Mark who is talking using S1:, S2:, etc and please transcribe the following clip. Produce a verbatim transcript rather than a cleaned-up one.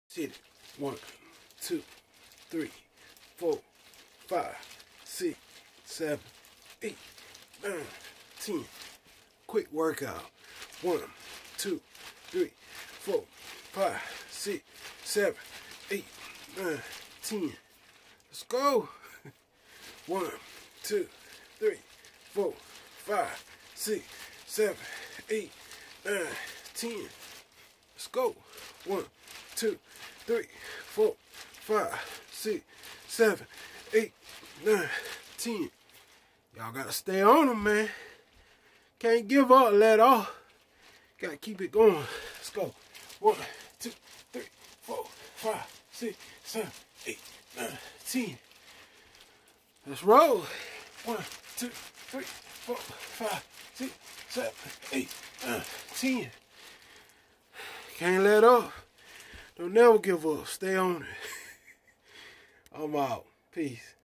S1: Hit it. One, two, three, four, five, six, seven, eight, nine, ten. Quick workout. One, two, three, four, five, six, seven, eight, nine, ten. Let's go. One, two, three, four, five, six, seven, eight, nine, ten. Let's go. One, two, three, four, five, six, seven, eight, nine, ten. Y'all gotta stay on them, man. Can't give up, let off. Gotta keep it going. Let's go. One, two, three, four, five, six, seven, eight, nine, ten. Let's roll. One, two, three, four, five, six, seven, eight, nine, ten. Can't let up. Don't never give up. Stay on it. I'm out. Peace.